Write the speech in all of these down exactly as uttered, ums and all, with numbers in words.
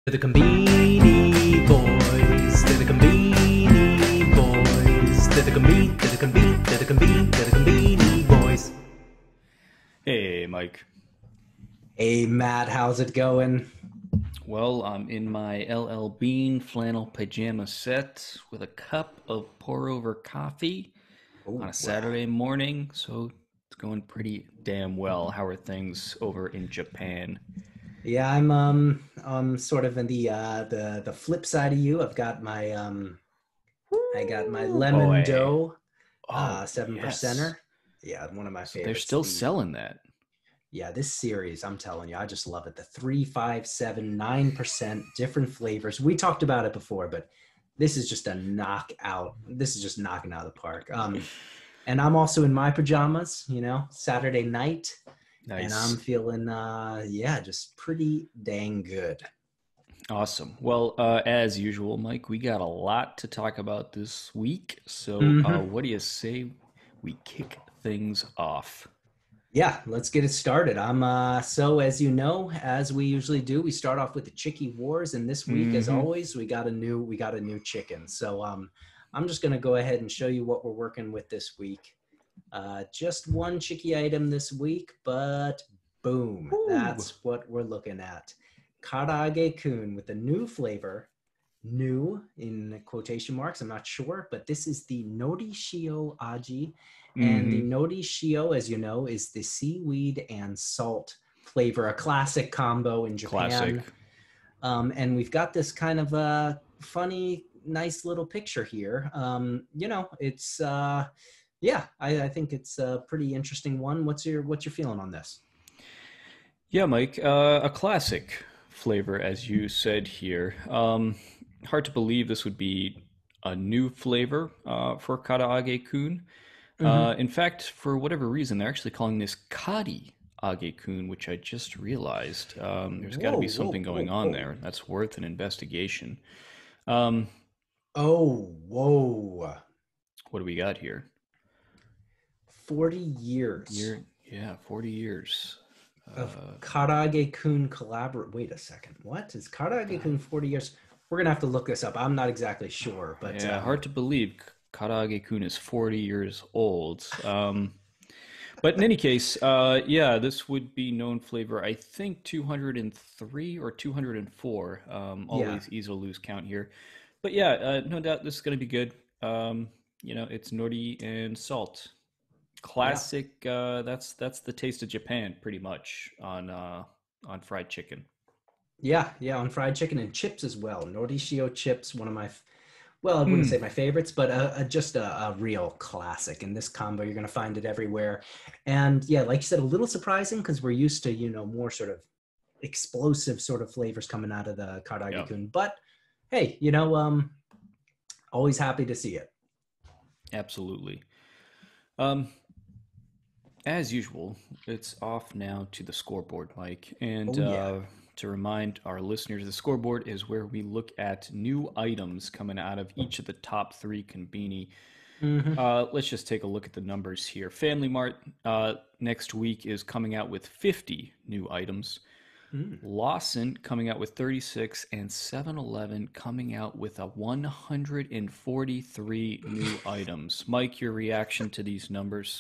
They're the Conbini Boys. They're the Conbini Boys. They're the Conbini. They're the Conbini. They're the Conbini. They're the Conbini Boys. Hey, Mike. Hey, Matt, how's it going? Well, I'm in my L L Bean flannel pajama set with a cup of pour over coffee on Oh, a Saturday morning, so it's going pretty damn well. How are things over in Japan? yeah, I'm um um sort of in the uh the the flip side of you. I've got my um I got my Ooh, lemon boy. dough uh Oh, seven yes. percenter. Yeah, one of my So they're favorites. still The selling that. yeah, this series, I'm telling you, I just love it. The three, five, seven, nine percent different flavors. We talked about it before, but this is just a knockout. This is just knocking out of the park. Um, and I'm also in my pajamas, you know, Saturday night. And I'm Nice. feeling uh yeah, just pretty dang good. Awesome. Well, uh, as usual, Mike, we got a lot to talk about this week. So, uh, Hmm. what do you say we kick things off? Yeah, let's get it started. I'm uh so as you know, as we usually do, we start off with the Chicky Wars, and this week, as Mm-hmm. always, we got a new we got a new chicken. So um I'm just gonna go ahead and show you what we're working with this week. Uh just one Chicky item this week, but boom, Ooh. that's what we're looking at. Karage Kun with a new flavor, new in quotation marks, I'm not sure, but this is the Nori Shio Aji. And the Mm-hmm. Nori Shio, as you know, is the seaweed and salt flavor, a classic combo in Classic. Japan. Um, and we've got this kind of a funny, nice little picture here. Um, you know, it's uh, yeah, I, I think it's a pretty interesting one. What's your what's your feeling on this? Yeah, Mike, uh, a classic flavor, as you said here. Um, hard to believe this would be a new flavor uh, for Karaage Kun. Mm-hmm. Uh, in fact, for whatever reason, they're actually calling this Kari Age Kun, which I just realized. Um, there's got to Whoa, be whoa, something going whoa, on whoa. there that's worth an investigation. Um, Oh, whoa. what do we got here? forty years Year, yeah, forty years. of Uh, Karage Kun collaborate. Wait a second. What is Karage Kun forty years? We're gonna have to look this up. I'm not exactly sure, but yeah, um, hard to believe Karaage Kun is forty years old. Um, But in any case, uh, yeah, this would be known flavor, I think two hundred three or two hundred four. Um, yeah, always easy to lose count here. But yeah, uh, no doubt this is going to be good. Um, you know, it's nori and salt. yeah, Classic, uh, that's that's the taste of Japan pretty much on uh, on fried chicken. yeah, yeah. On fried chicken and chips as well. Nordishio chips, one of my, well, I wouldn't say Mm, my favorites, but a, a, just a, a real classic. In this combo, you're gonna find it everywhere. And yeah, like you said, a little surprising because we're used to you know more sort of explosive sort of flavors coming out of the Karage yeah, Kun. But hey, you know, um, always happy to see it. absolutely. Um, As usual, it's off now to the scoreboard, Mike. And Oh yeah. uh, to remind our listeners, the scoreboard is where we look at new items coming out of each of the top three Konbini. Hmm. Uh, let's just take a look at the numbers here. Family Mart uh, next week is coming out with fifty new items. Mm. Lawson coming out with thirty-six, and Seven Eleven coming out with a one hundred forty-three new items. Mike, your reaction to these numbers?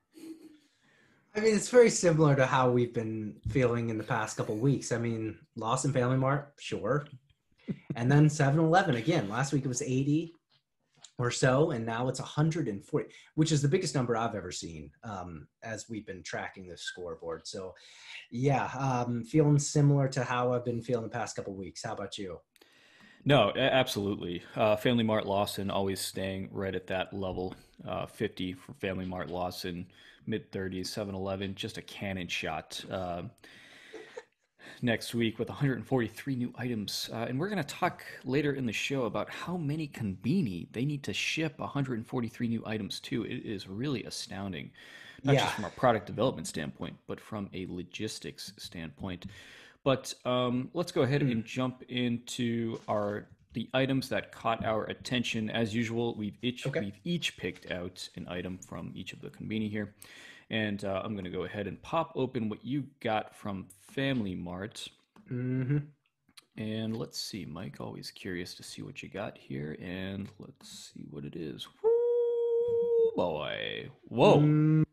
I mean, it's very similar to how we've been feeling in the past couple of weeks. I mean, Lawson Family Mart, sure. And then Seven Eleven again. Last week it was eighty or so, and now it's one hundred forty, which is the biggest number I've ever seen um, as we've been tracking the scoreboard. So, yeah, um, feeling similar to how I've been feeling the past couple of weeks. How about you? No, a- absolutely. Uh, Family Mart Lawson always staying right at that level. Uh, fifty for Family Mart Lawson, mid thirties, Seven Eleven, just a cannon shot. Uh, next week with one hundred forty-three new items. Uh, and we're going to talk later in the show about how many Konbini they need to ship one hundred forty-three new items to. It is really astounding, not Yeah. just from a product development standpoint, but from a logistics standpoint. But um, let's go ahead Mm. and jump into our the items that caught our attention. As usual, we've each Okay. we've each picked out an item from each of the Konbini here, and uh, I'm going to go ahead and pop open what you got from Family Mart. Hmm. And let's see, Mike, always curious to see what you got here. And let's see what it is. Woo, boy. Whoa. Mm,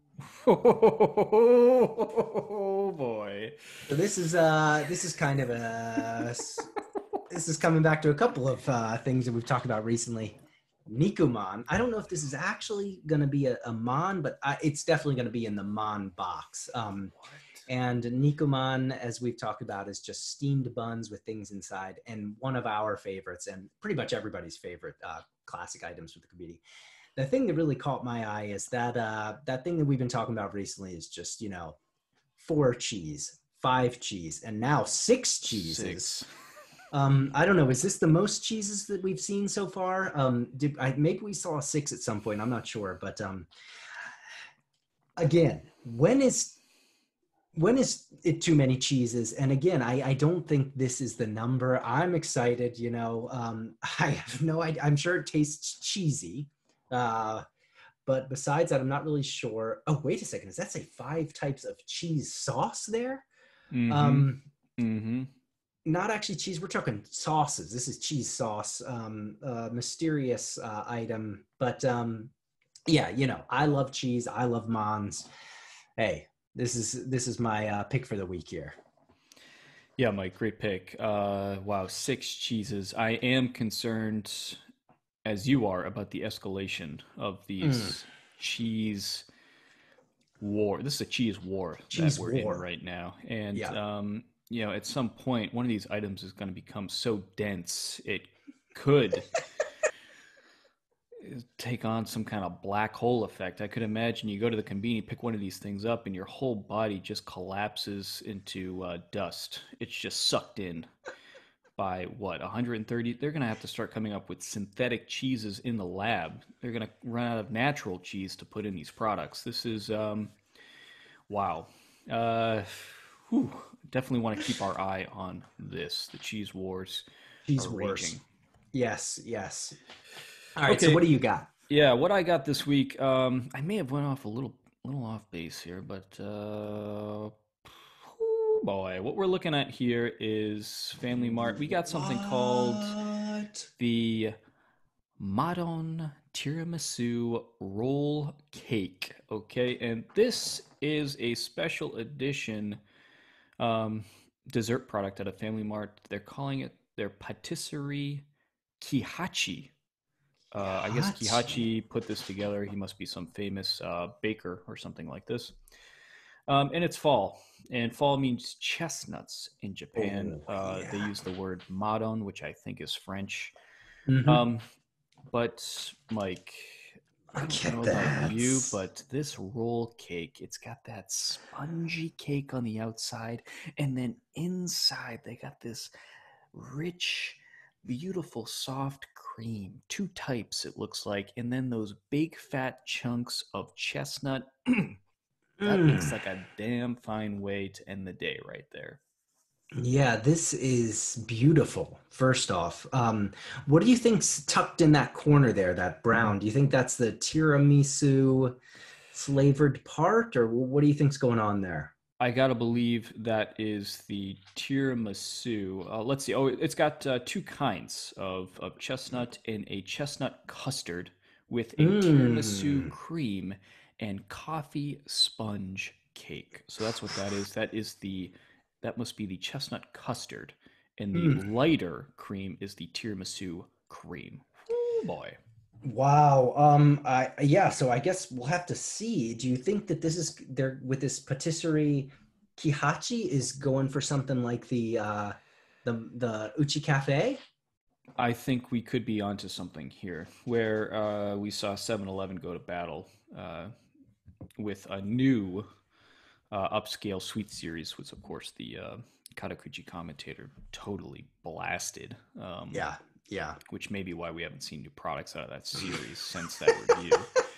Oh, boy. so this is uh this is kind of a this is coming back to a couple of uh, things that we've talked about recently. Nikuman. I don't know if this is actually going to be a, a Mon, but I, it's definitely going to be in the Mon box. Um, and Nikuman, as we've talked about, is just steamed buns with things inside, and one of our favorites, and pretty much everybody's favorite uh, classic items with the Kabiti. The thing that really caught my eye is that uh, that thing that we've been talking about recently is just, you know, four cheese, five cheese, and now six cheeses. Six. Um, I don't know. Is this the most cheeses that we've seen so far? Um, did I maybe we saw six at some point? I'm not sure, but um, again, when is when is it too many cheeses? And again, I, I don't think this is the number. I'm excited. You know, um, I have no idea. I'm sure it tastes cheesy, uh, but besides that, I'm not really sure. Oh, wait a second. Does that say five types of cheese sauce there? Mm-hmm. Um, mm-hmm. Not actually cheese. We're talking sauces. This is cheese sauce, um, uh, mysterious uh, item. But um, yeah, you know, I love cheese. I love Mons. Hey, this is this is my uh, pick for the week here. Yeah, Mike, great pick. Uh, wow, six cheeses. I am concerned, as you are, about the escalation of these mm. cheese war. This is a cheese war cheese that we're war. in right now, and. Yeah. Um, you know, at some point, one of these items is going to become so dense, it could take on some kind of black hole effect. I could imagine you go to the convenience, pick one of these things up, and your whole body just collapses into uh, dust. It's just sucked in by, what, one hundred thirty? They're going to have to start coming up with synthetic cheeses in the lab. They're going to run out of natural cheese to put in these products. This is, um, wow. Uh, whew. Definitely want to keep our eye on this. The cheese wars. Cheese are wars. Raging. Yes, yes. All right. Okay. So what do you got? Yeah, what I got this week. Um, I may have went off a little, little off base here, but uh, oh boy, what we're looking at here is Family Mart. We got something what? called the Madon Tiramisu Roll Cake. Okay, and this is a special edition. Um, dessert product at a Family Mart. They're calling it their patisserie Kihachi. Uh, I guess Kihachi put this together. He must be some famous uh, baker or something like this. Um, and it's fall, and fall means chestnuts in Japan. Oh, uh, yeah. They use the word madon, which I think is French. Mm-hmm. Um, but Mike, I don't Get know that. about you, but this roll cake, it's got that spongy cake on the outside, and then inside they got this rich, beautiful, soft cream. Two types, it looks like, and then those big fat chunks of chestnut. That Mm. looks like a damn fine way to end the day right there. Yeah, this is beautiful. First off, um, what do you think's tucked in that corner there, that brown? Do you think that's the tiramisu flavored part, or what do you think's going on there? I gotta believe that is the tiramisu. Uh, let's see. Oh, it's got uh, two kinds of, of chestnut and a chestnut custard with a Mm. tiramisu cream and coffee sponge cake. So that's what that is. That is the that must be the chestnut custard, and the Mm. lighter cream is the tiramisu cream. Oh boy. Wow. Um. I yeah. So I guess we'll have to see. Do you think that this is there with this patisserie Kihachi is going for something like the uh, the the Uchi Cafe? I think we could be onto something here, where uh, we saw seven eleven go to battle uh, with a new uh, upscale sweet series, which of course the uh, Katakuchi commentator totally blasted. Um, Yeah. Yeah. Which may be why we haven't seen new products out of that series since that review.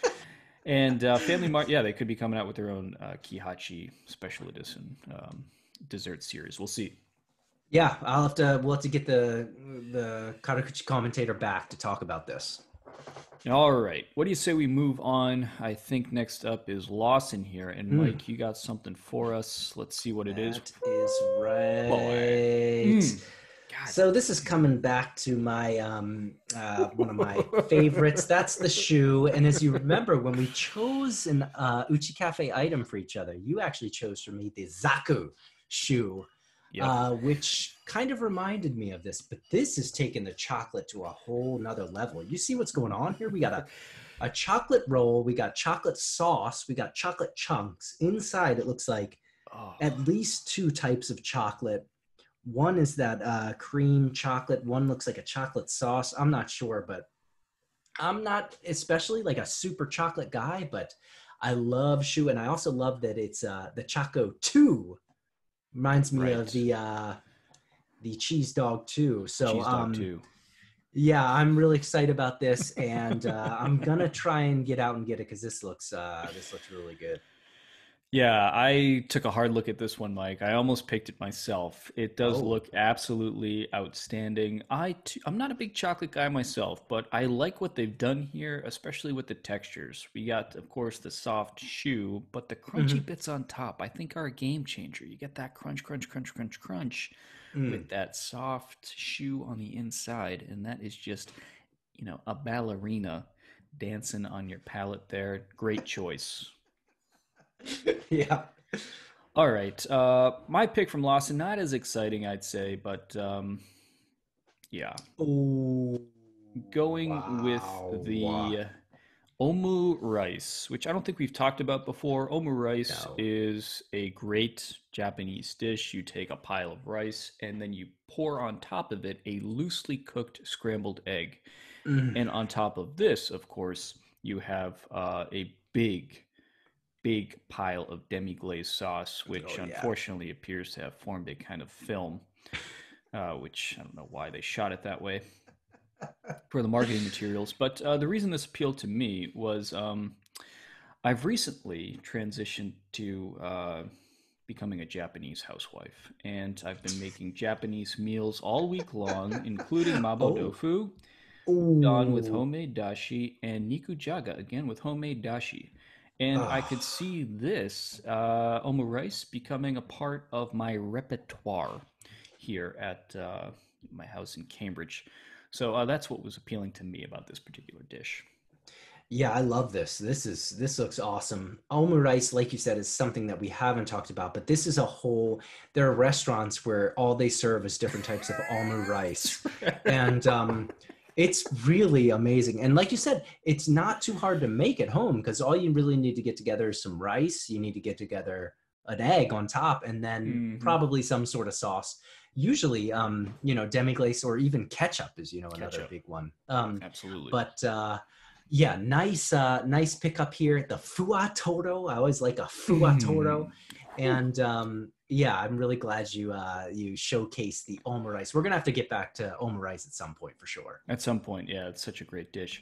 And uh, Family Mart, yeah, they could be coming out with their own uh, Kihachi special edition um, dessert series. We'll see. Yeah, I'll have to. We'll have to get the the Katakuchi commentator back to talk about this. All right. What do you say we move on? I think next up is Lawson here. And Mm. Mike, you got something for us. Let's see what it is. That is right. Mm. So this is coming back to my um, uh, one of my favorites. That's the shoe. And as you remember, when we chose an uh, Uchi Cafe item for each other, you actually chose for me the Zaku shoe, Yep. uh, which kind of reminded me of this. But this is taking the chocolate to a whole nother level. You see what's going on here? We got a, a chocolate roll. We got chocolate sauce. We got chocolate chunks. Inside, it looks like Oh, at least two types of chocolate. One is that uh, cream chocolate. One looks like a chocolate sauce. I'm not sure, but I'm not especially like a super chocolate guy, but I love shoe. And I also love that it's uh, the Choco two. Reminds me Right. of the uh, the cheese dog two. So cheese dog um, too. yeah, I'm really excited about this, and uh, I'm gonna try and get out and get it because this looks uh, this looks really good. Yeah, I took a hard look at this one, Mike. I almost picked it myself. It does Oh. look absolutely outstanding. I too, I'm not a big chocolate guy myself, but I like what they've done here, especially with the textures. We got, of course, the soft shoe, but the crunchy Mhm. bits on top, I think, are a game changer. You get that crunch, crunch, crunch, crunch, crunch Mm. with that soft shoe on the inside, and that is just, you know, a ballerina dancing on your palate there. Great choice. Yeah. All right. Uh, my pick from Lawson, not as exciting, I'd say, but um, yeah. Oh. Going Wow. with the Omu rice, which I don't think we've talked about before. Omu rice No. is a great Japanese dish. You take a pile of rice and then you pour on top of it a loosely cooked scrambled egg. Mm. And on top of this, of course, you have uh, a big, big pile of demi-glaze sauce, which Oh, yeah. unfortunately appears to have formed a kind of film, uh, which I don't know why they shot it that way for the marketing materials. But uh, the reason this appealed to me was um, I've recently transitioned to uh, becoming a Japanese housewife, and I've been making Japanese meals all week long, including mabo Oh. tofu, Ooh. don with homemade dashi, and nikujaga, again with homemade dashi. And I could Ah. see this uh, omu rice becoming a part of my repertoire here at uh, my house in Cambridge. So uh, that's what was appealing to me about this particular dish. Yeah, I love this. This is this looks awesome. Omu rice, like you said, is something that we haven't talked about, but this is a whole. There are restaurants where all they serve is different types of omu rice, and um, it's really amazing. And like you said, it's not too hard to make at home because all you really need to get together is some rice. You need to get together an egg on top, and then Mhm. probably some sort of sauce. Usually, um, you know, demi-glace or even ketchup is, you know, another Ketchup. big one. Um, Absolutely. but uh, yeah, nice, uh, nice pickup here. The Fua Toro. I always like a Fua Toro. Mm. And um, yeah, I'm really glad you uh, you showcased the omu rice. We're gonna have to get back to omu rice at some point for sure. At some point, yeah, it's such a great dish.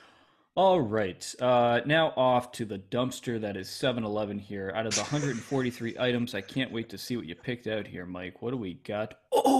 All right, uh, now off to the dumpster that is seven eleven here. Out of the one hundred forty-three items, I can't wait to see what you picked out here, Mike. What do we got?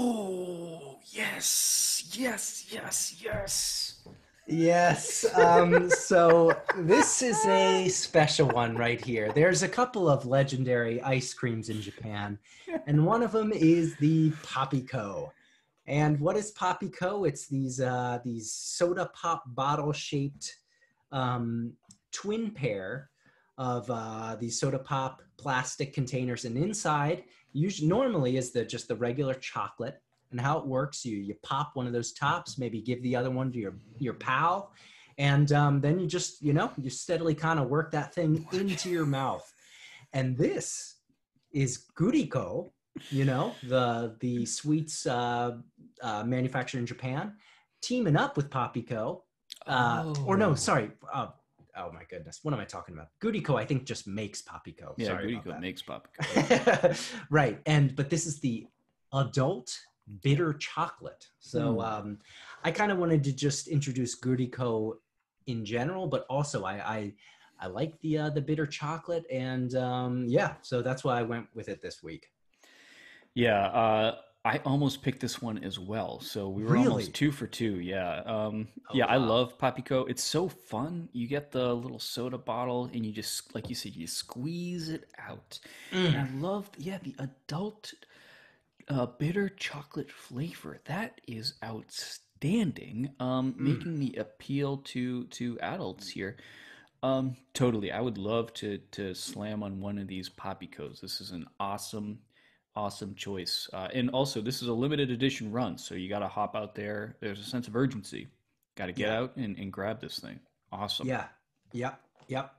Oh, yes, yes, yes, yes. Yes. Um, so this is a special one right here. There's a couple of legendary ice creams in Japan, and one of them is the Papico. And what is Papico? It's these uh, these soda pop bottle shaped um, twin pair of uh, these soda pop plastic containers, and inside usually normally is the just the regular chocolate. And how it works, you you pop one of those tops, maybe give the other one to your your pal, and um, then you just you know you steadily kind of work that thing into your mouth. And this is Guriko, you know the the sweets uh, uh, manufactured in Japan, teaming up with Papico. Uh, Or no, Oh. sorry. Uh, oh my goodness, what am I talking about? Guriko, I think, just makes Papico. Yeah, Sorry about Guriko that. makes Papico. Right, and but this is the adult bitter chocolate. So Hmm. um, I kind of wanted to just introduce Guriko in general, but also I I, I like the uh, the bitter chocolate, and um, yeah, so that's why I went with it this week. Yeah, uh, I almost picked this one as well. So we were Really? almost two for two. Yeah. Um, Oh, yeah, I wow. love Papico. It's so fun. You get the little soda bottle and you just, like you said, you squeeze it out. And I Mm. love, yeah, the adult a bitter chocolate flavor. That is outstanding. Um, Mm. making me appeal to to adults here. Um, totally. I would love to to slam on one of these Poppycos. This is an awesome, awesome choice. Uh, and also, this is a limited edition run, so you got to hop out there. There's a sense of urgency. Got to get Yeah. out and, and grab this thing. Awesome. Yeah. Yep. Yep.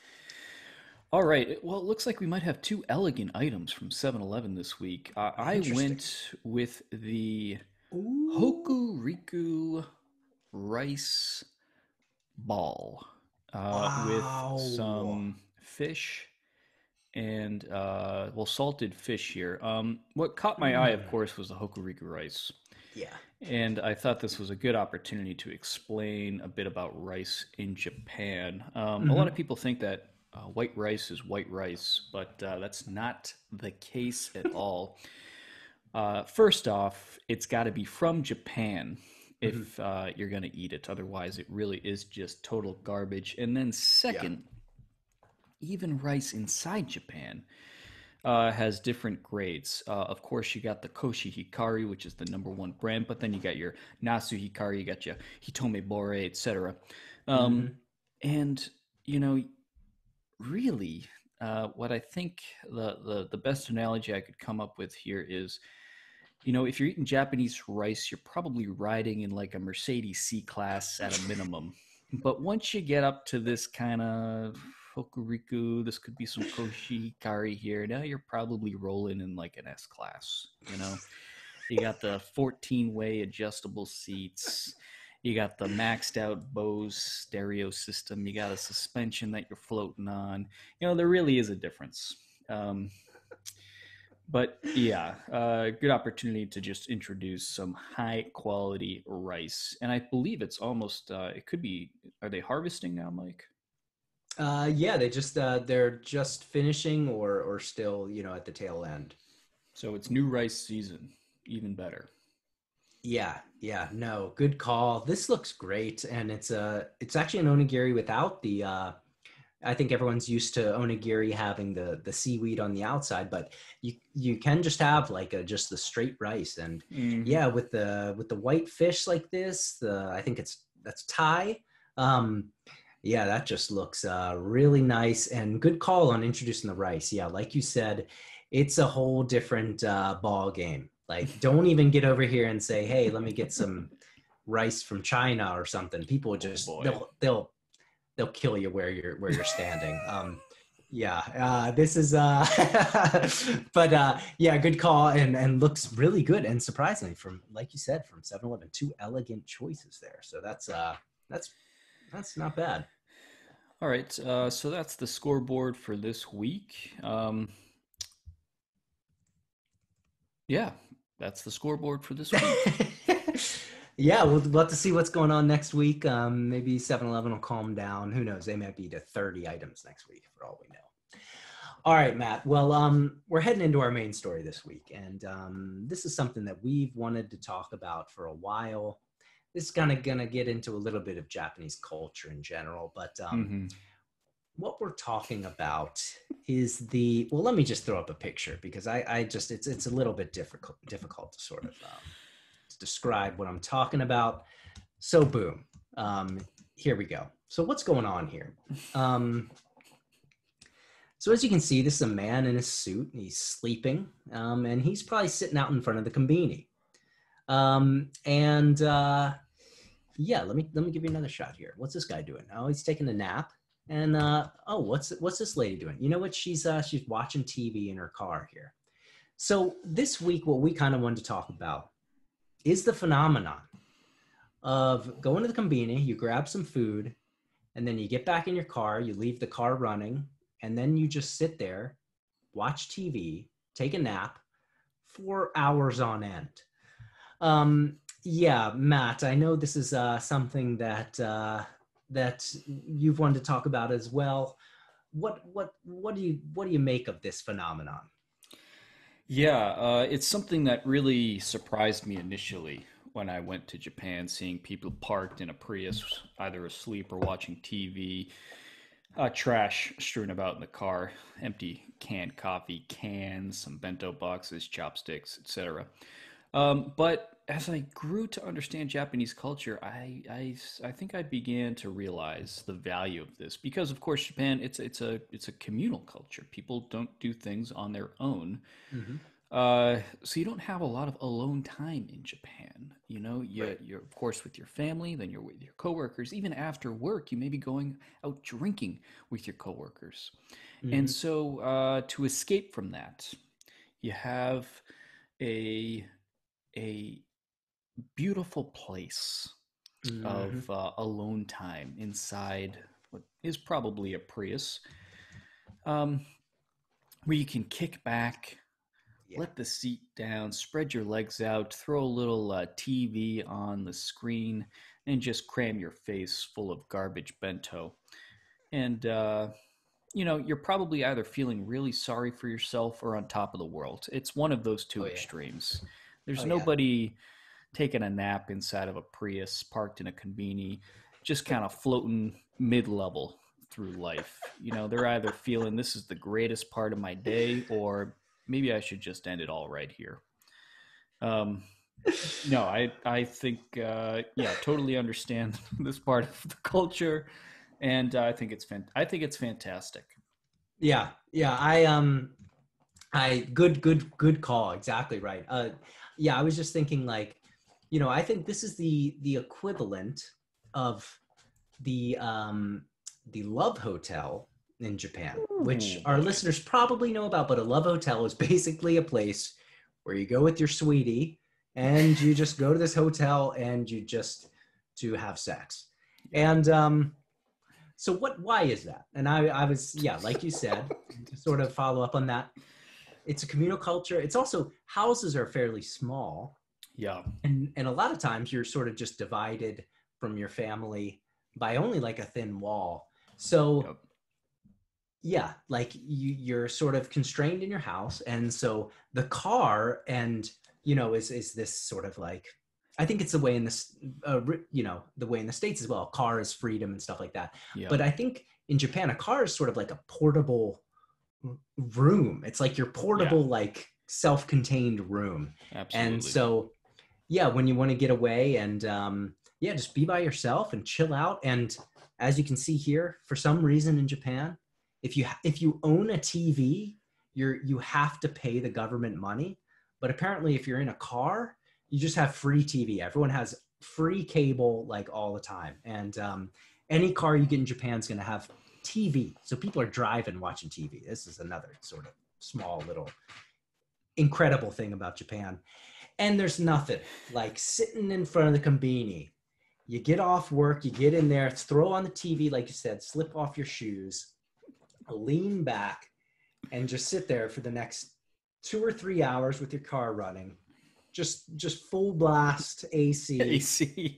All right. Well, it looks like we might have two elegant items from Seven Eleven this week. Uh, I Interesting. went with the Ooh. Hokuriku rice ball uh, with Wow. some fish and uh, well, salted fish here. Um, what caught my eye, of Mm. course, was the Hokuriku rice, Yeah. and I thought this was a good opportunity to explain a bit about rice in Japan. Um, a lot of Hmm. people think that uh, white rice is white rice, but uh, that's not the case at all. Uh, first off, it's got to be from Japan Hmm. if uh, you're going to eat it. Otherwise, it really is just total garbage. And then, Yeah. second, even rice inside Japan uh, has different grades. Uh, of course, you got the Koshi Hikari, which is the number one brand, but then you got your Nasu Hikari, you got your Hitome Bore, et cetera. Um, Hmm. and you know, really, uh, what I think the, the the best analogy I could come up with here is, you know, if you're eating Japanese rice, you're probably riding in like a Mercedes C class at a minimum. But once you get up to this kind of Hokuriku, this could be some Koshikari here. Now you're probably rolling in like an S class. You know, you got the fourteen way adjustable seats. You got the maxed out Bose stereo system. You got a suspension that you're floating on. You know, there really is a difference. Um, but yeah, uh, good opportunity to just introduce some high quality rice. And I believe it's almost, uh, it could be, are they harvesting now, Mike? Uh, yeah, they just uh, they're just finishing or or still, you know, at the tail end. So it's new rice season, even better. Yeah, yeah, no, good call. This looks great, and it's a it's actually an onigiri without the. Uh, I think everyone's used to onigiri having the the seaweed on the outside, but you you can just have like a just the straight rice, and Mm-hmm. yeah, with the with the white fish like this, the I think it's that's Thai. Um, Yeah, that just looks uh, really nice and good call on introducing the rice. Yeah, like you said, it's a whole different uh, ball game. Like, don't even get over here and say, "Hey, let me get some rice from China or something." People Oh just boy. they'll they'll they'll kill you where you're where you're standing. Um, yeah, uh, this is uh, but uh, yeah, good call and and looks really good and surprisingly from like you said from Seven Eleven, two elegant choices there. So that's uh that's that's not bad. All right. Uh, so that's the scoreboard for this week. Um, yeah, that's the scoreboard for this week. Yeah, we'll, we'll have to see what's going on next week. Um, maybe Seven Eleven will calm down. Who knows? They might be to thirty items next week for all we know. All right, Matt. Well, um, we're heading into our main story this week. And um, this is something that we've wanted to talk about for a while. This is kind of going to get into a little bit of Japanese culture in general. But um, Mm-hmm. what we're talking about is the, well, let me just throw up a picture because I, I just, it's, it's a little bit difficult, difficult to sort of um, describe what I'm talking about. So boom, um, here we go. So what's going on here? Um, so as you can see, this is a man in a suit. He's sleeping, um, and he's probably sitting out in front of the kombini. Um, and uh, yeah, let me let me give you another shot here. What's this guy doing? Oh, he's taking a nap. And uh, oh, what's what's this lady doing? You know what? She's uh, she's watching T V in her car here. So this week, what we kind of wanted to talk about is the phenomenon of going to the convenience, you grab some food, and then you get back in your car, you leave the car running, and then you just sit there, watch T V, take a nap for hours on end. Um, yeah, Matt, I know this is uh, something that uh, that you've wanted to talk about as well. What what what do you what do you make of this phenomenon? Yeah, uh, it's something that really surprised me initially when I went to Japan, seeing people parked in a Prius, either asleep or watching T V. Uh, trash strewn about in the car, empty canned coffee cans, some bento boxes, chopsticks, et cetera. Um, but as I grew to understand Japanese culture, I, I, I think I began to realize the value of this because, of course, Japan it's it's a it's a communal culture. People don't do things on their own. Hmm. Uh, so you don't have a lot of alone time in Japan. You know, you, Right. you're of course with your family, then you're with your coworkers. Even after work, you may be going out drinking with your coworkers. And Hmm. so uh, to escape from that, you have a a beautiful place Hmm. of uh, alone time inside what is probably a Prius, um, where you can kick back, Yeah. let the seat down, spread your legs out, throw a little uh, T V on the screen, and just cram your face full of garbage bento. And, uh, you know, you're probably either feeling really sorry for yourself or on top of the world. It's one of those Oh two yeah. extremes. Oh There's yeah. nobody taking a nap inside of a Prius parked in a conveni, just kind of floating mid level through life. You know, they're either feeling this is the greatest part of my day or maybe I should just end it all right here. Um, no, I I think uh, yeah, totally understand this part of the culture, and uh, I think it's fan- I think it's fantastic. Yeah. Yeah. I um I good good good call. Exactly right. Uh yeah, I was just thinking like, you know, I think this is the the equivalent of the um the Love Hotel in Japan, which Ooh our boy, listeners probably know about, but a Love Hotel is basically a place where you go with your sweetie and you just go to this hotel and you just to have sex. yeah, And um so what why is that? And I I was yeah, like you said, to sort of follow up on that, it's a communal culture. It's also houses are fairly small, yeah, and and a lot of times you're sort of just divided from your family by only like a thin wall. So yep, yeah, like you you're sort of constrained in your house, and so the car and you know is is this sort of like I think it's the way in this uh, you know the way in the States as well. Car is freedom and stuff like that. yeah, But I think in Japan a car is sort of like a portable room. It's like your yeah, portable, like self-contained room. And absolutely. so, yeah, when you want to get away and um, yeah, just be by yourself and chill out. And as you can see here, for some reason in Japan, if you if you own a T V, you're you have to pay the government money. But apparently, if you're in a car, you just have free T V. Everyone has free cable like all the time, and um, any car you get in Japan is going to have T V. So people are driving watching T V. This is another sort of small little incredible thing about Japan. And there's nothing like sitting in front of the konbini. You get off work, you get in there, throw on the T V, like you said, slip off your shoes, lean back, and just sit there for the next two or three hours with your car running. Just just full blast A C. A C.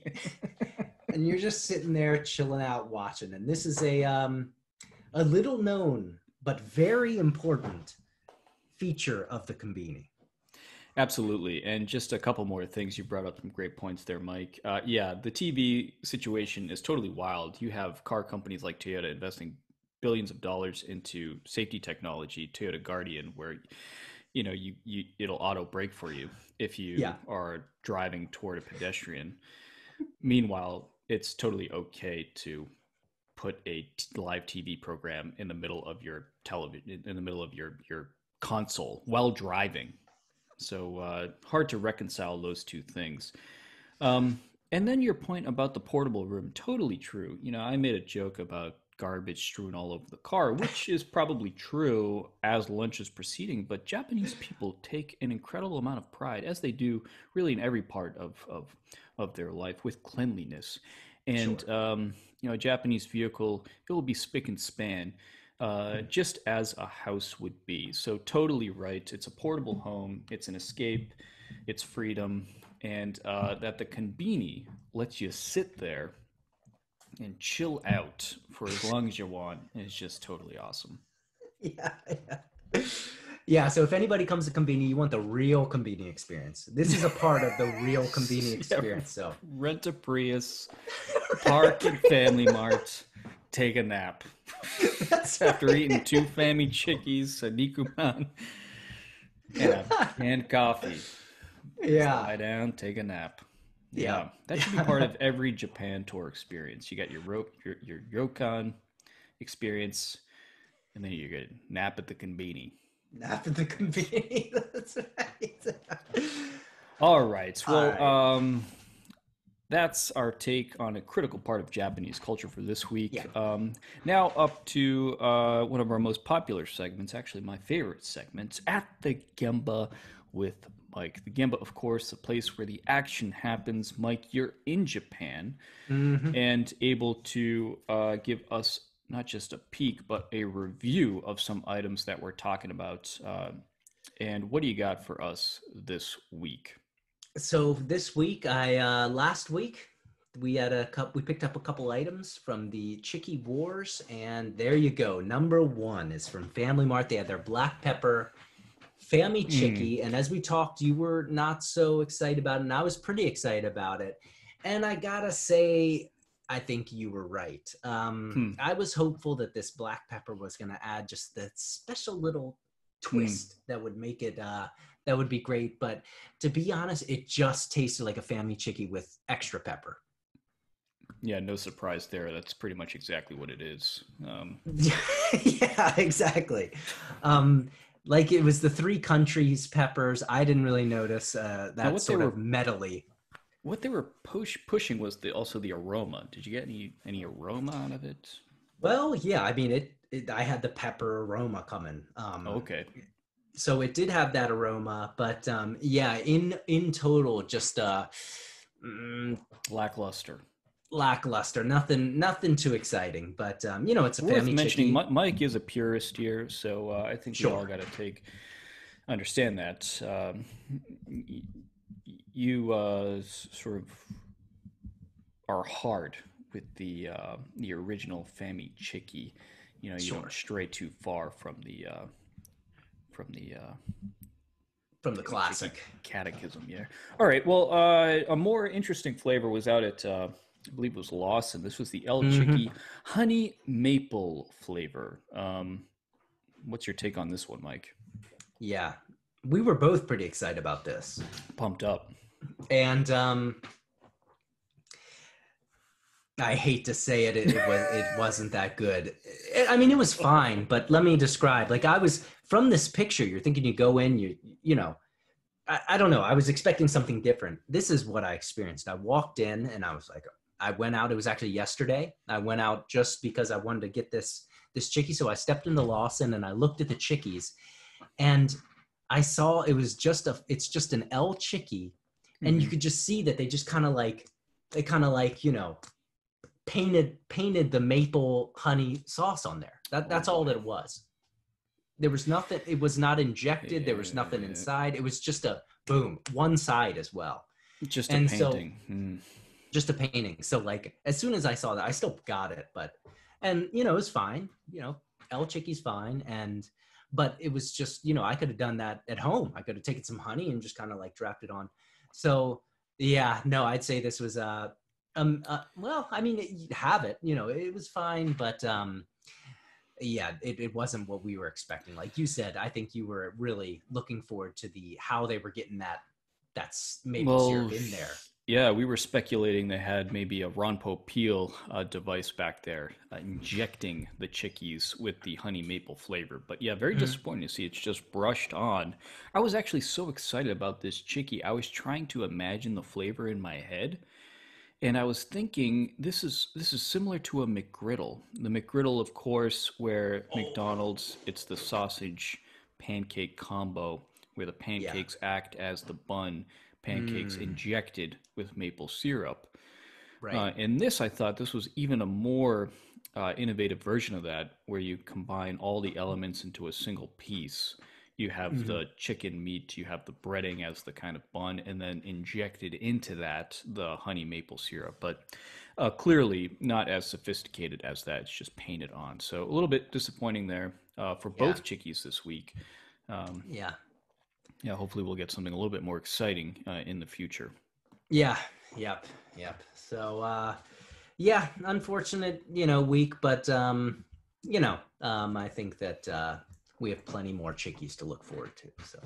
And you're just sitting there chilling out watching. And this is a um a little known but very important feature of the konbini. Absolutely. And just a couple more things. You brought up some great points there, Mike. Uh, yeah, the T V situation is totally wild. You have car companies like Toyota investing billions of dollars into safety technology, Toyota Guardian, where you know you, you it'll auto brake for you if Yeah. you are driving toward a pedestrian. Meanwhile, it's totally okay to put a t- live T V program in the middle of your television, in the middle of your your console while driving. So uh, hard to reconcile those two things. Um, and then your point about the portable room, totally true. You know, I made a joke about garbage strewn all over the car, which is probably true as lunch is proceeding. But Japanese people take an incredible amount of pride, as they do really in every part of of, of their life, with cleanliness. And Sure. um, you know, a Japanese vehicle, it will be spick and span uh, just as a house would be. So totally right. It's a portable home. It's an escape. It's freedom, and uh, that the konbini lets you sit there and chill out for as long as you want is just totally awesome. Yeah, yeah. Yeah, so if anybody comes to konbini, you want the real konbini experience. This is a part of the real konbini Yeah, experience. So rent a Prius, park at Family Mart, take a nap. That's After right. eating two Fami Chickies, a Nikuman, and a canned coffee. Yeah. Lie down, take a nap. Yeah. Yeah, that should be part of every Japan tour experience. You got your ro- your your ryokan experience, and then you get a nap at the konbini. Nap at the convenience. That's right. All right. Well, All right. um, that's our take on a critical part of Japanese culture for this week. Yeah. Um, now up to uh, one of our most popular segments, actually my favorite segments, At the Gemba with Mike. The Gemba, of course, the place where the action happens. Mike, you're in Japan Mhm. and able to uh, give us not just a peek, but a review of some items that we're talking about. Uh, and what do you got for us this week? So this week, I uh, last week we had a couple. We picked up a couple items from the Chicky Wars, and there you go. Number one is from Family Mart. They had their black pepper Fami Chicky, and as we talked, you were not so excited about it, and I was pretty excited about it. And I gotta say, I think you were right. Um, Hmm. I was hopeful that this black pepper was going to add just that special little twist that would make it uh, that would be great. But to be honest, it just tasted like a Fami Chicky with extra pepper. Yeah, no surprise there. That's pretty much exactly what it is. Um, Yeah, exactly. Um, like it was the three countries peppers. I didn't really notice uh, Now, that what they sort were- of metally. what they were push pushing was the also the aroma. Did you get any any aroma out of it? Well, yeah, I mean it. it I had the pepper aroma coming. Um, Okay. so it did have that aroma, but um, yeah, in in total, just uh, mm, Lackluster. lackluster. Nothing, nothing too exciting. But um, you know, it's a Worth family mentioning, chicky. Mi- Mike is a purist here, so uh, I think we all Sure. got to take understand that. Um, y- you uh, s- sort of are hard with the uh, the original Fami Chicky. You know, you Sure. don't stray too far from the uh, from the uh, From the classic. catechism. Yeah. All right. Well, uh, a more interesting flavor was out at uh, I believe it was Lawson. This was the El Mhm. Chicky honey maple flavor. Um, what's your take on this one, Mike? Yeah, we were both pretty excited about this, Pumped up. and um, I hate to say it, it, it was it wasn't that good. I I mean, it was fine, but let me describe. Like I was from this picture, you're thinking you go in, you you know, I, I don't know. I was expecting something different. This is what I experienced. I walked in and I was like, I went out. It was actually yesterday. I went out just because I wanted to get this this chickie. So I stepped into Lawson and I looked at the chickies, and I saw it was just a. It's just an L chickie, and you Mhm. could just see that they just kind of like they kind of like you know painted painted the maple honey sauce on there. That that's all that it was. There was nothing. It was not injected. There was nothing Yeah. inside. It was just a boom, one side as well, Just a and so- painting. Mm. just a painting. So like as soon as I saw that, I still got it, but and you know it was fine. You know, El Chickie's fine, and but it was just you know I could have done that at home. I could have taken some honey and just kind of like dropped it on. So yeah, no, I'd say this was uh um uh, well, I mean you have it. You know, it was fine, but um. Yeah, it, it wasn't what we were expecting. Like you said, I think you were really looking forward to the how they were getting that that's maple Well, syrup in there. Yeah, we were speculating they had maybe a Ron Popeil uh, device back there, uh, injecting the chickies with the honey maple flavor. But yeah, very Mhm. disappointing to see it's just brushed on. I was actually so excited about this chickie. I was trying to imagine the flavor in my head, and I was thinking this is this is similar to a McGriddle. The McGriddle, of course, where McDonald's it's the sausage pancake combo, where the pancakes act as the bun. Pancakes Mm. injected with maple syrup. Right. Uh, and this, I thought this was even a more uh, innovative version of that, where you combine all the elements into a single piece. You have Mhm. the chicken meat, you have the breading as the kind of bun, and then injected into that the honey maple syrup. But uh, clearly not as sophisticated as that. It's just painted on. So a little bit disappointing there uh, for both Yeah. chickies this week. Um, yeah. yeah, hopefully we'll get something a little bit more exciting uh, in the future. Yeah. Yep. Yep. So uh Yeah, unfortunate, you know, week, but um, you know, um, I think that uh, we have plenty more chickies to look forward to. So,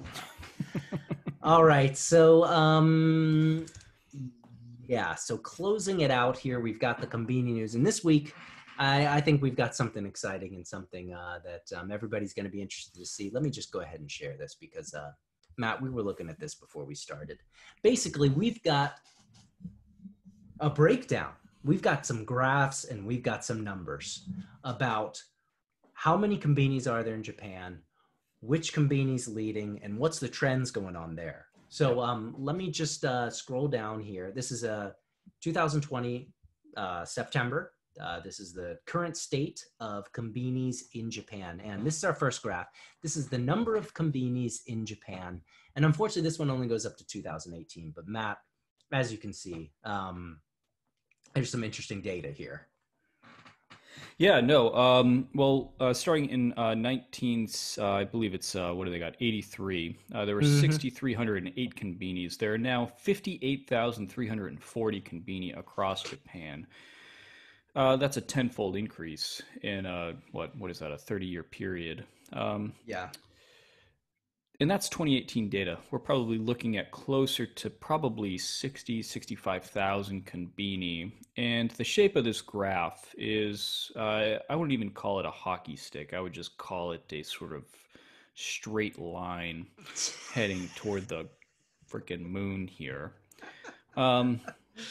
all right, so um, yeah, so closing it out here, we've got the Conbini news, and this week, I, I think we've got something exciting and something uh, that um, everybody's going to be interested to see. Let me just go ahead and share this because uh, Matt, we were looking at this before we started. Basically, we've got a breakdown. We've got some graphs and we've got some numbers about how many Konbinis are there in Japan, which Konbini's leading, and what's the trends going on there. So um, let me just uh, scroll down here. This is a two thousand twenty uh, September. Uh, this is the current state of Konbinis in Japan. And this is our first graph. This is the number of Konbinis in Japan. And unfortunately, this one only goes up to two thousand eighteen. But Matt, as you can see, um, there's some interesting data here. Yeah, no. Um, well, uh, starting in uh, nineteen, uh, I believe it's uh, what do they got? eighty-three. Uh, there were Mhm. six thousand three hundred eight Konbinis. There are now fifty-eight thousand three hundred forty Konbini across Japan. Uh, that's a tenfold increase in uh, what what is that? A thirty-year period. Um, Yeah. and that's twenty eighteen data. We're probably looking at closer to probably sixty, sixty-five thousand Konbini. And the shape of this graph is, uh, I wouldn't even call it a hockey stick. I would just call it a sort of straight line heading toward the freaking moon here. Um,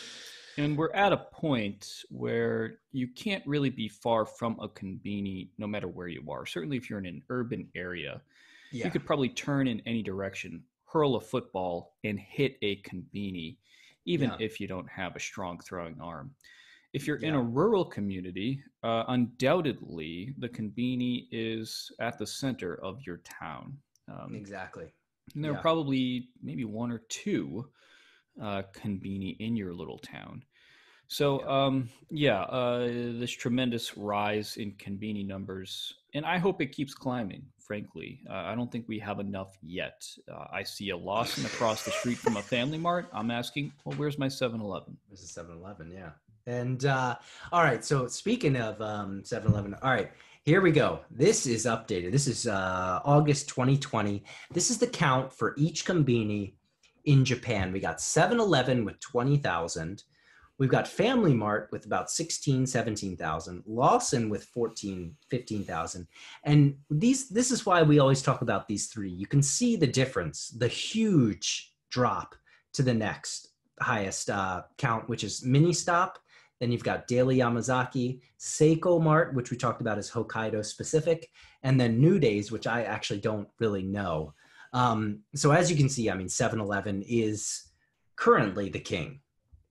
and we're at a point where you can't really be far from a Konbini no matter where you are. Certainly if you're in an urban area, Yeah. you could probably turn in any direction, hurl a football, and hit a Konbini, even Yeah. if you don't have a strong throwing arm. If you're in Yeah. a rural community, uh, undoubtedly the Konbini is at the center of your town. Um, Exactly. and there Yeah. are probably maybe one or two uh, Konbini in your little town. So, Yeah. um, yeah, uh, this tremendous rise in Konbini numbers, and I hope it keeps climbing, frankly. Uh, I don't think we have enough yet. Uh, I see a Lawson across the street from a Family Mart. I'm asking, well, where's my seven eleven? This is seven eleven, yeah. And uh, all right, so speaking of um, seven eleven, all right, here we go. This is updated. This is uh, August twenty twenty. This is the count for each Konbini in Japan. We got seven eleven with twenty thousand. We've got Family Mart with about sixteen, seventeen thousand, Lawson with fourteen, fifteen thousand. And these, this is why we always talk about these three. You can see the difference, the huge drop to the next highest uh, count, which is Mini Stop. Then you've got Daily Yamazaki, Seiko Mart, which we talked about as Hokkaido specific, and then New Days, which I actually don't really know. Um, so as you can see, I mean, seven eleven is currently the king.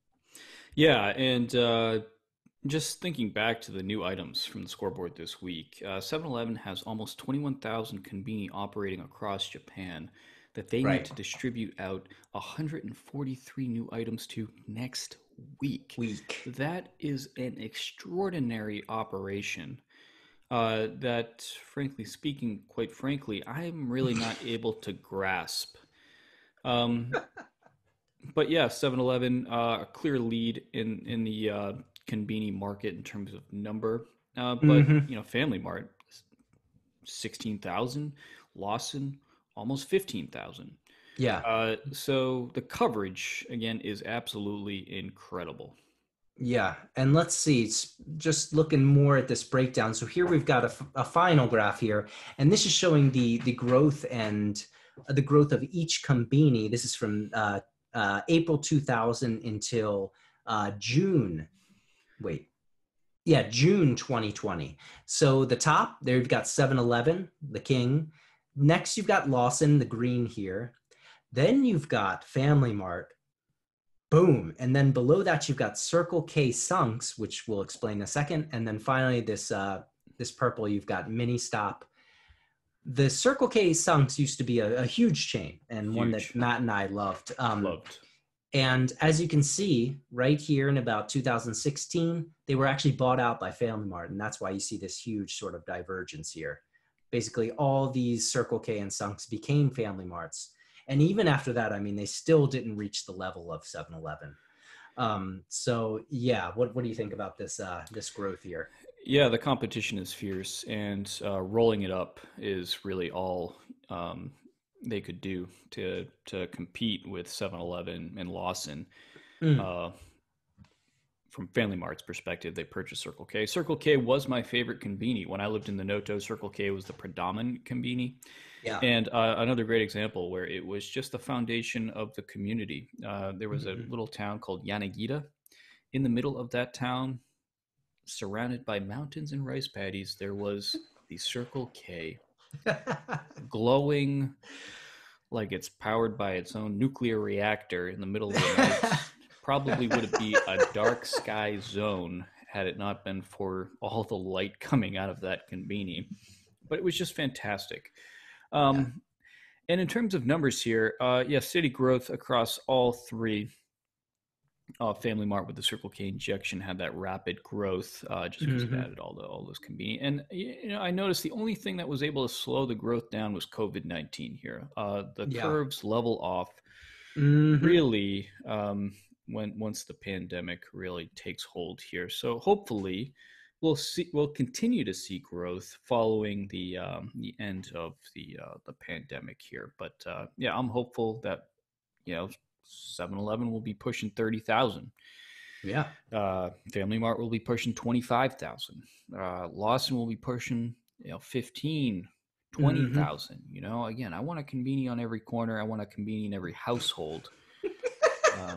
Yeah, and uh, just thinking back to the new items from the scoreboard this week, uh, seven eleven has almost twenty-one thousand Konbini operating across Japan that they Right. need to distribute out one hundred forty-three new items to next week. Week. That is an extraordinary operation uh, that, frankly speaking, quite frankly, I'm really not able to grasp. Um, but yeah, seven eleven, uh, a clear lead in, in the uh, Konbini market in terms of number. Uh, but, Mhm. you know, Family Mart, sixteen thousand, Lawson, almost fifteen thousand. Yeah. Uh, so the coverage, again, is absolutely incredible. Yeah, and let's see, it's just looking more at this breakdown. So here we've got a, f- a final graph here, and this is showing the the growth and uh, the growth of each Konbini. This is from uh, uh, April two thousand until uh, June. Wait, yeah, June twenty twenty. So the top there, you've got seven eleven, the king. Next, you've got Lawson, the green here. Then you've got Family Mart. Boom. And then below that, you've got Circle K Sunks, which we'll explain in a second. And then finally, this uh, this purple, you've got Mini Stop. The Circle K Sunks used to be a, a huge chain and one that Huge. Matt and I loved. Um, Loved. And as you can see right here in about two thousand sixteen, they were actually bought out by Family Mart. And that's why you see this huge sort of divergence here. Basically, all these Circle K and Sunks became Family Marts. And even after that, I mean, they still didn't reach the level of seven eleven. Um, so yeah, what what do you think about this uh, this growth here? Yeah, the competition is fierce, and uh, rolling it up is really all um, they could do to to compete with seven eleven and Lawson. Mm. Uh, from Family Mart's perspective, they purchased Circle K. Circle K was my favorite conveni. When I lived in the Noto, Circle K was the predominant conveni. Yeah. And uh, another great example where it was just the foundation of the community. Uh, there was Mhm. a little town called Yanagita. In the middle of that town, surrounded by mountains and rice paddies, there was the Circle K, glowing like it's powered by its own nuclear reactor in the middle of the night. Probably would be a dark sky zone had it not been for all the light coming out of that conveni. But it was just fantastic. Um, yeah. And in terms of numbers here, uh, yeah, steady growth across all three. Uh, Family Mart with the Circle K injection had that rapid growth uh, just because Mhm. it added all the all those convenience. And you know, I noticed the only thing that was able to slow the growth down was COVID nineteen here. Uh, the Yeah. curves level off Mhm. really um, when once the pandemic really takes hold here. So hopefully we'll see we'll continue to see growth following the um, the end of the uh, the pandemic here. But uh, yeah, I'm hopeful that you know seven eleven will be pushing thirty thousand. Yeah. Uh, Family Mart will be pushing twenty-five thousand. Uh, Lawson will be pushing you know fifteen, twenty thousand. Mm-hmm. You know, again, I want a conveni on every corner. I want a conveni in every household. uh,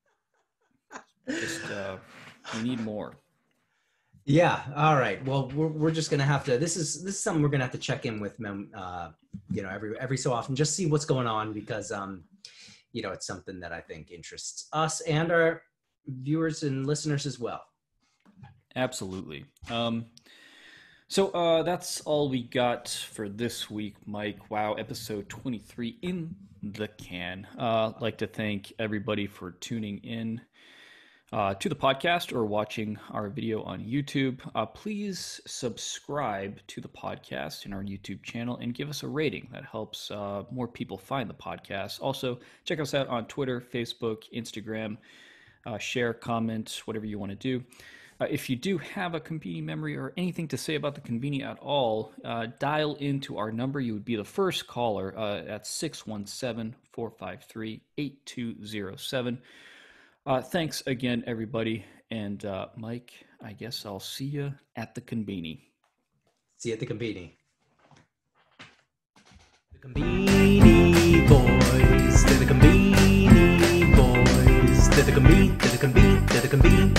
just uh, we need more. Yeah. All right. Well, we're we're just gonna have to. This is this is something we're gonna have to check in with them. Uh, you know, every every so often, just see what's going on because um, you know, it's something that I think interests us and our viewers and listeners as well. Absolutely. Um, so uh, that's all we got for this week, Mike. Wow, episode twenty-three in the can. Uh, I'd like to thank everybody for tuning in uh, to the podcast or watching our video on YouTube. Uh, please subscribe to the podcast in our YouTube channel and give us a rating. That helps uh, more people find the podcast. Also, check us out on Twitter, Facebook, Instagram. Uh, share, comment, whatever you want to do. Uh, if you do have a conveni memory or anything to say about the conveni at all, uh, dial into our number. You would be the first caller uh, at six one seven, four five three, eight two zero seven. Uh, thanks again, everybody. And uh, Mike, I guess I'll see you at the conveni. See you at the conveni. The conveni boys, they're the conveni boys, they're the conveni, they're the conveni, they're the conveni.